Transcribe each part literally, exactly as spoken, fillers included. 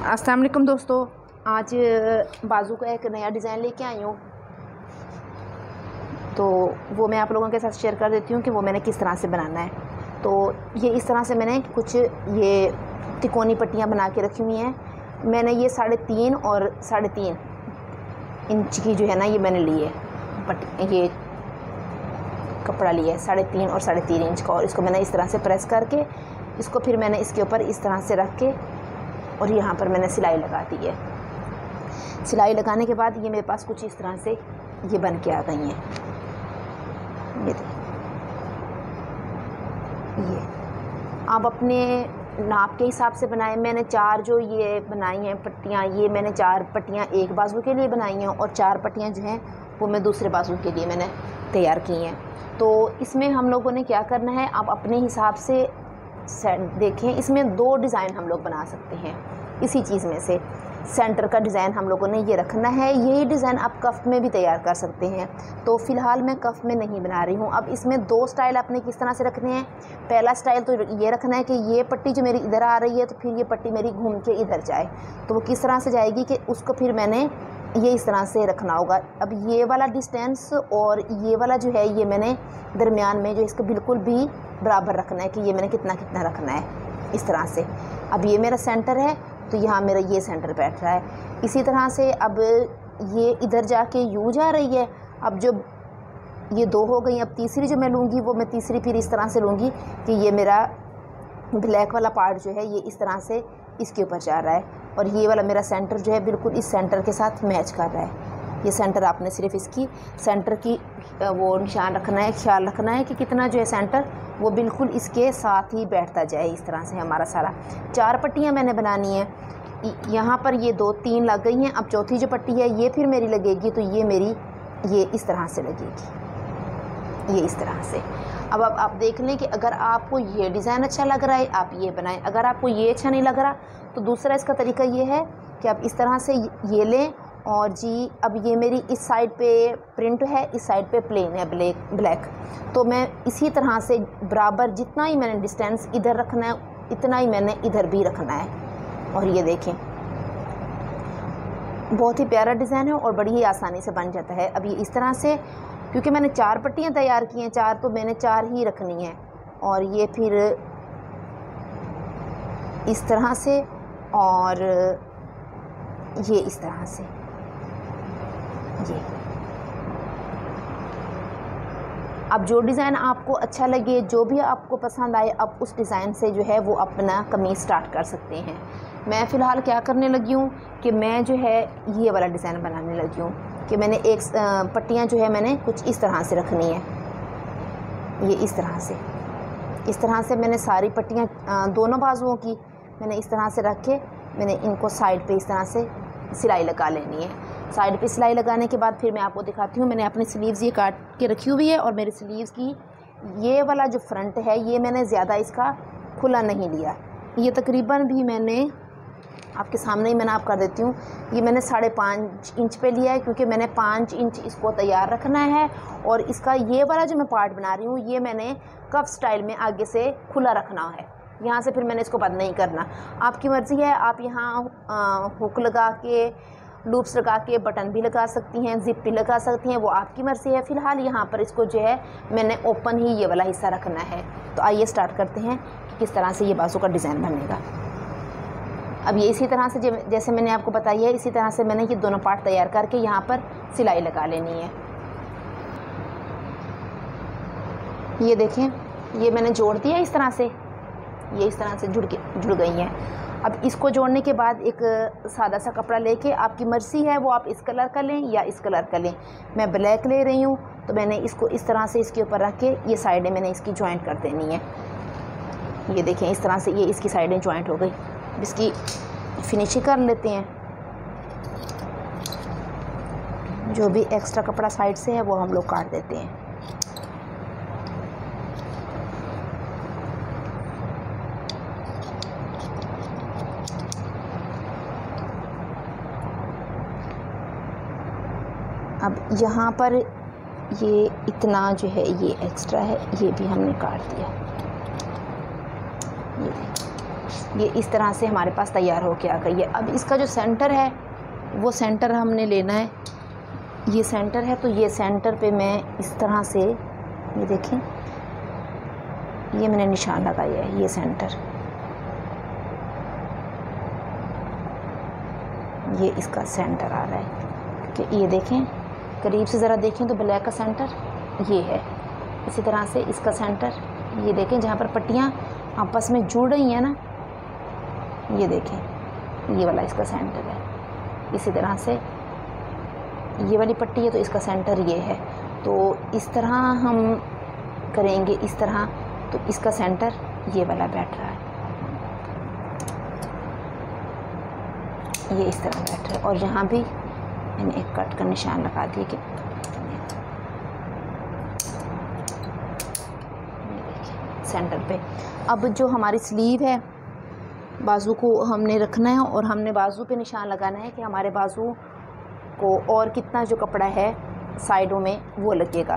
अस्सलाम वालेकुम दोस्तों, आज बाजू का एक नया डिज़ाइन लेके आई हूँ। तो वो मैं आप लोगों के साथ शेयर कर देती हूँ कि वो मैंने किस तरह से बनाना है। तो ये इस तरह से मैंने कुछ ये तिकोनी पट्टियाँ बना के रखी हुई हैं। मैंने ये साढ़े तीन और साढ़े तीन इंच की जो है ना ये मैंने ली है पट्टी, ये कपड़ा लिया है साढ़े तीन और साढ़े तीन इंच का। और इसको मैंने इस तरह से प्रेस करके इसको फिर मैंने इसके ऊपर इस तरह से रख के और यहाँ पर मैंने सिलाई लगा दी है। सिलाई लगाने के बाद ये मेरे पास कुछ इस तरह से ये बन के आ गई हैं। ये ये आप अपने नाप के हिसाब से बनाएं। मैंने चार जो ये बनाई हैं पट्टियाँ, ये मैंने चार पट्टियाँ एक बाजू के लिए बनाई हैं और चार पट्टियाँ जो हैं वो मैं दूसरे बाजू के लिए मैंने तैयार की हैं। तो इसमें हम लोगों ने क्या करना है, आप अपने हिसाब से देखें। इसमें दो डिज़ाइन हम लोग बना सकते हैं इसी चीज़ में से। सेंटर का डिज़ाइन हम लोगों ने ये रखना है। यही डिज़ाइन आप कफ़ में भी तैयार कर सकते हैं। तो फ़िलहाल मैं कफ़ में नहीं बना रही हूँ। अब इसमें दो स्टाइल आपने किस तरह से रखने हैं। पहला स्टाइल तो ये रखना है कि ये पट्टी जो मेरी इधर आ रही है तो फिर ये पट्टी मेरी घूम के इधर जाए। तो वो किस तरह से जाएगी कि उसको फिर मैंने ये इस तरह से रखना होगा। अब ये वाला डिस्टेंस और ये वाला जो है ये मैंने दरमियान में जो इसको बिल्कुल भी बराबर रखना है कि ये मैंने कितना कितना रखना है इस तरह से। अब ये मेरा सेंटर है तो यहाँ मेरा ये सेंटर बैठ रहा है। इसी तरह से अब ये इधर जाके यूँ जा रही है। अब जो ये दो हो गई, अब तीसरी जो मैं लूँगी वो मैं तीसरी फिर इस तरह से लूँगी कि ये मेरा ब्लैक वाला पार्ट जो है ये इस तरह से इसके ऊपर जा रहा है और ये वाला मेरा सेंटर जो है बिल्कुल इस सेंटर के साथ मैच कर रहा है। ये सेंटर आपने सिर्फ इसकी सेंटर की वो निशान रखना है, ख्याल रखना है कि कितना जो है सेंटर वो बिल्कुल इसके साथ ही बैठता जाए। इस तरह से हमारा सारा चार पट्टियाँ मैंने बनानी है। यहाँ पर ये दो तीन लग गई हैं। अब चौथी जो पट्टी है ये फिर मेरी लगेगी तो ये मेरी ये इस तरह से लगेगी, ये इस तरह से। अब अब आप देख लें कि अगर आपको ये डिज़ाइन अच्छा लग रहा है आप ये बनाएं। अगर आपको ये अच्छा नहीं लग रहा तो दूसरा इसका तरीका ये है कि आप इस तरह से ये लें और जी अब ये मेरी इस साइड पे प्रिंट है, इस साइड पे प्लेन है ब्लैक ब्लैक तो मैं इसी तरह से बराबर जितना ही मैंने डिस्टेंस इधर रखना है इतना ही मैंने इधर भी रखना है। और ये देखें बहुत ही प्यारा डिज़ाइन है और बड़ी ही आसानी से बन जाता है। अब ये इस तरह से, क्योंकि मैंने चार पट्टियाँ तैयार की हैं, चार तो मैंने चार ही रखनी है। और ये फिर इस तरह से और ये इस तरह से ये। अब जो डिज़ाइन आपको अच्छा लगे, जो भी आपको पसंद आए, अब उस डिज़ाइन से जो है वो अपना कमीज़ स्टार्ट कर सकते हैं। मैं फ़िलहाल क्या करने लगी हूँ कि मैं जो है ये वाला डिज़ाइन बनाने लगी हूँ कि मैंने एक पट्टियाँ जो है मैंने कुछ इस तरह से रखनी है। ये इस तरह से इस तरह से मैंने सारी पट्टियाँ दोनों बाजुओं की मैंने इस तरह से रख के मैंने इनको साइड पे इस तरह से सिलाई लगा लेनी है। साइड पे सिलाई लगाने के बाद फिर मैं आपको दिखाती हूँ। मैंने अपनी स्लीव्स ये काट के रखी हुई है और मेरी स्लीव्स की ये वाला जो फ्रंट है ये मैंने ज़्यादा इसका खुला नहीं लिया। ये तकरीबन भी मैंने आपके सामने ही मैंने आप कर देती हूँ। ये मैंने साढ़े पाँच इंच पे लिया है क्योंकि मैंने पाँच इंच इसको तैयार रखना है। और इसका ये वाला जो मैं पार्ट बना रही हूँ ये मैंने कफ स्टाइल में आगे से खुला रखना है। यहाँ से फिर मैंने इसको बंद नहीं करना। आपकी मर्ज़ी है, आप यहाँ हुक लगा के लूप्स लगा के बटन भी लगा सकती हैं, ज़िप भी लगा सकती हैं, वो आपकी मर्ज़ी है। फ़िलहाल यहाँ पर इसको जो है मैंने ओपन ही ये वाला हिस्सा रखना है। तो आइए स्टार्ट करते हैं कि किस तरह से ये बाजू का डिज़ाइन बनेगा। अब ये इसी तरह से जैसे मैंने आपको बताया है इसी तरह से मैंने ये दोनों पार्ट तैयार करके यहाँ पर सिलाई लगा लेनी है। ये देखें ये मैंने जोड़ दिया इस तरह से, ये इस तरह से जुड़ के जुड़ गई हैं। अब इसको जोड़ने के बाद एक सादा सा कपड़ा लेके आपकी मर्ज़ी है वो आप इस कलर का लें या इस कलर का लें। मैं ब्लैक ले रही हूँ तो मैंने इसको इस तरह से इसके ऊपर रख के ये साइडें मैंने इसकी जॉइंट कर देनी है। ये देखें इस तरह से ये इसकी साइडें जॉइंट हो गई। इसकी फिनिशिंग कर लेते हैं। जो भी एक्स्ट्रा कपड़ा साइड से है वो हम लोग काट देते हैं। अब यहाँ पर ये इतना जो है ये एक्स्ट्रा है, ये भी हमने काट दिया। ये ये इस तरह से हमारे पास तैयार होके आ गई है। अब इसका जो सेंटर है वो सेंटर हमने लेना है, ये सेंटर है, तो ये सेंटर पे मैं इस तरह से, ये देखें, ये मैंने निशान लगाया है, ये सेंटर, ये इसका सेंटर आ रहा है कि ये देखें, करीब से ज़रा देखें तो ब्लैक का सेंटर ये है। इसी तरह से इसका सेंटर ये देखें, जहाँ पर पट्टियाँ आपस में जुड़ रही हैं ना, ये देखें, ये वाला इसका सेंटर है। इसी तरह से ये वाली पट्टी है तो इसका सेंटर ये है। तो इस तरह हम करेंगे, इस तरह, तो इसका सेंटर ये वाला बैठ रहा है, ये इस तरह बैठ रहा है। और यहाँ भी मैंने एक कट का निशान लगा दिया कि सेंटर पे। अब जो हमारी स्लीव है, बाजू को हमने रखना है और हमने बाजू पे निशान लगाना है कि हमारे बाजू को और कितना जो कपड़ा है साइडों में वो लगेगा।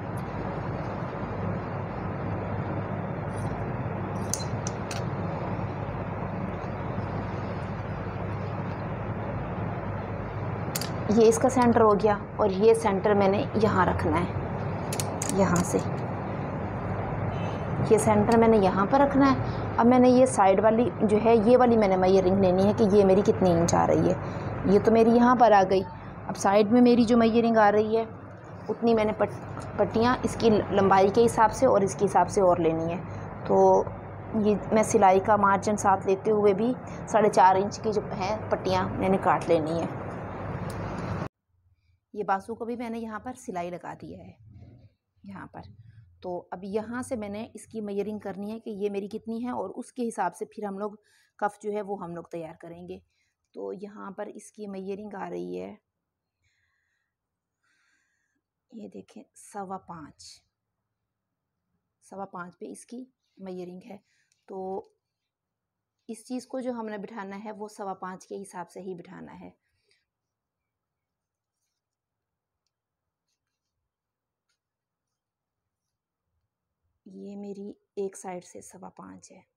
ये इसका सेंटर हो गया और ये सेंटर मैंने यहाँ रखना है, यहाँ से ये सेंटर मैंने यहाँ पर रखना है। अब मैंने ये साइड वाली जो है, ये वाली मैंने मेजरिंग लेनी है कि ये मेरी कितनी इंच आ रही है। ये तो मेरी यहाँ पर आ गई। अब साइड में मेरी जो मेजरिंग आ रही है उतनी मैंने पट पट्टियाँ इसकी लंबाई के हिसाब से और इसके हिसाब से और लेनी है। तो ये मैं सिलाई का मार्जिन साथ लेते हुए भी साढ़े चार इंच की जो है पट्टियाँ मैंने काट लेनी है। ये बाजू को भी मैंने यहाँ पर सिलाई लगा दिया है यहाँ पर। तो अब यहाँ से मैंने इसकी मेजरिंग करनी है कि ये मेरी कितनी है और उसके हिसाब से फिर हम लोग कफ जो है वो हम लोग तैयार करेंगे। तो यहाँ पर इसकी मेजरिंग आ रही है, ये देखें, सवा पाँच सवा पाँच पे इसकी मेजरिंग है। तो इस चीज़ को जो हमने बिठाना है वो सवा पाँच के हिसाब से ही बिठाना है। ये मेरी एक साइड से सवा पाँच है।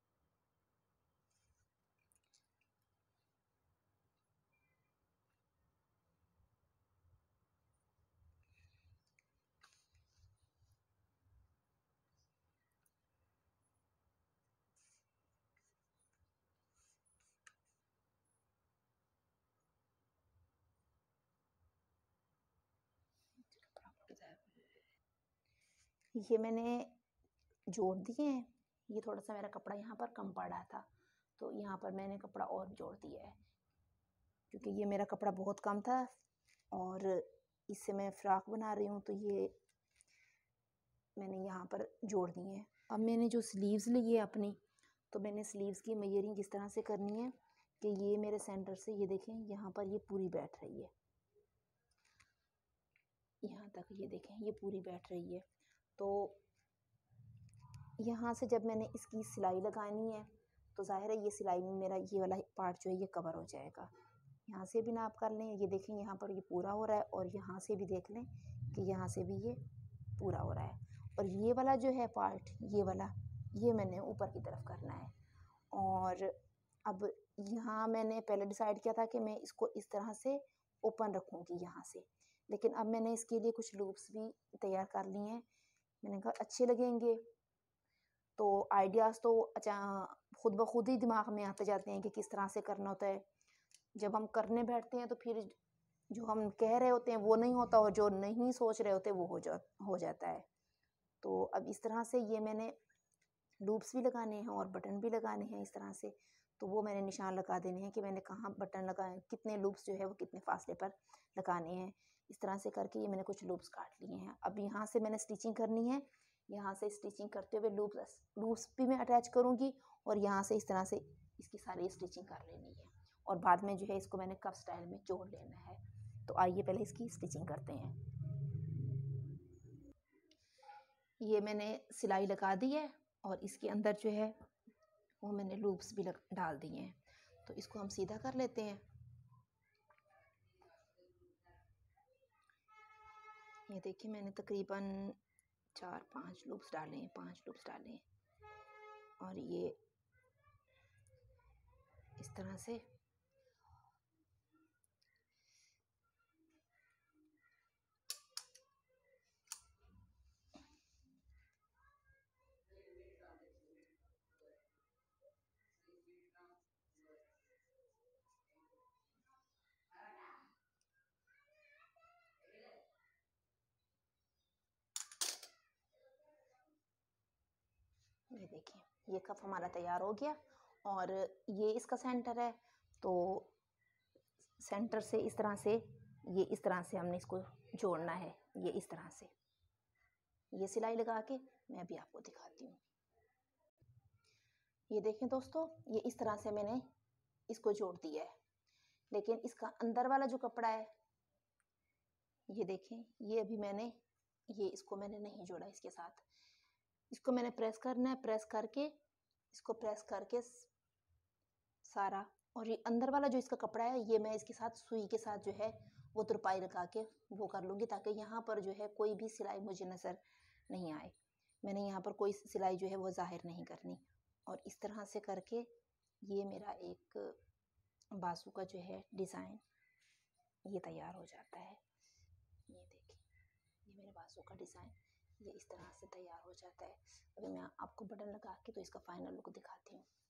ये मैंने जोड़ दिए हैं। ये थोड़ा सा मेरा कपड़ा यहाँ पर कम पड़ा था तो यहाँ पर मैंने कपड़ा और जोड़ दिया है, क्योंकि ये मेरा कपड़ा बहुत कम था और इससे मैं फ़्रॉक बना रही हूँ, तो ये मैंने यहाँ पर जोड़ दिए हैं। अब मैंने जो स्लीव्स ली है अपनी, तो मैंने स्लीव्स की मेजरिंग किस तरह से करनी है कि ये मेरे सेंटर से, ये देखें, यहाँ पर ये पूरी बैठ रही है, यहाँ तक ये देखें ये पूरी बैठ रही है। तो यहाँ से जब मैंने इसकी सिलाई लगानी है तो ज़ाहिर है ये सिलाई में मेरा ये वाला पार्ट जो है ये कवर हो जाएगा। यहाँ से भी नाप कर लें, ये देखें यहाँ पर ये पूरा हो रहा है, और यहाँ से भी देख लें कि यहाँ से भी ये पूरा हो रहा है। और ये वाला जो है पार्ट, ये वाला, ये मैंने ऊपर की तरफ करना है। और अब यहाँ मैंने पहले डिसाइड किया था कि मैं इसको इस तरह से ओपन रखूँगी यहाँ से, लेकिन अब मैंने इसके लिए कुछ लूप्स भी तैयार कर लिए हैं। मैंने कहा अच्छे लगेंगे, तो आइडियाज़ तो अच्छा खुद ब खुद ही दिमाग में आते जाते हैं कि किस तरह से करना होता है। जब हम करने बैठते हैं तो फिर जो हम कह रहे होते हैं वो नहीं होता, और जो नहीं सोच रहे होते वो हो जा हो जाता है। तो अब इस तरह से ये मैंने लूप्स भी लगाने हैं और बटन भी लगाने हैं इस तरह से। तो वो मैंने निशान लगा देने हैं कि मैंने कहाँ बटन लगाए, कितने लूप्स जो है वो कितने फासले पर लगाने हैं। इस तरह से करके ये मैंने कुछ लूप्स काट लिए हैं। अब यहाँ से मैंने स्टिचिंग करनी है, यहाँ से स्टिचिंग करते हुए लूप्स लूप्स भी मैं अटैच करूँगी, और यहाँ से इस तरह से इसकी सारी स्टिचिंग कर लेनी है, और बाद में जो है इसको मैंने कफ स्टाइल में जोड़ लेना है। तो आइए पहले इसकी स्टिचिंग करते हैं। ये मैंने सिलाई लगा दी है और इसके अंदर जो है वो मैंने लूप्स भी लग डाल दिए हैं। तो इसको हम सीधा कर लेते हैं। ये देखिए मैंने तकरीबन चार पांच लूप्स डाले हैं, पांच लूप्स डाले हैं, और ये इस तरह से। ये देखिए, ये कप हमारा तैयार हो गया और ये इसका सेंटर है, तो सेंटर से इस तरह से, ये इस तरह से हमने इसको जोड़ना है, ये इस तरह से। ये सिलाई लगा के मैं अभी आपको दिखाती हूँ। ये देखें दोस्तों, ये इस तरह से मैंने इसको जोड़ दिया है, लेकिन इसका अंदर वाला जो कपड़ा है, ये देखें, ये अभी मैंने ये इसको मैंने नहीं जोड़ा इसके साथ। इसको मैंने प्रेस करना है, प्रेस करके इसको प्रेस करके सारा, और ये अंदर वाला जो इसका कपड़ा है, ये मैं इसके साथ सुई के साथ जो है वो तुरपाई लगा के वो कर लूँगी, ताकि यहाँ पर जो है कोई भी सिलाई मुझे नज़र नहीं आए। मैंने यहाँ पर कोई सिलाई जो है वो ज़ाहिर नहीं करनी। और इस तरह से करके ये मेरा एक बाजू का जो है डिज़ाइन ये तैयार हो जाता है। ये देखिए, ये मेरे बाजू का डिज़ाइन ये इस तरह से तैयार हो जाता है। अभी मैं आपको बटन लगा के तो इसका फाइनल लुक दिखाती हूँ।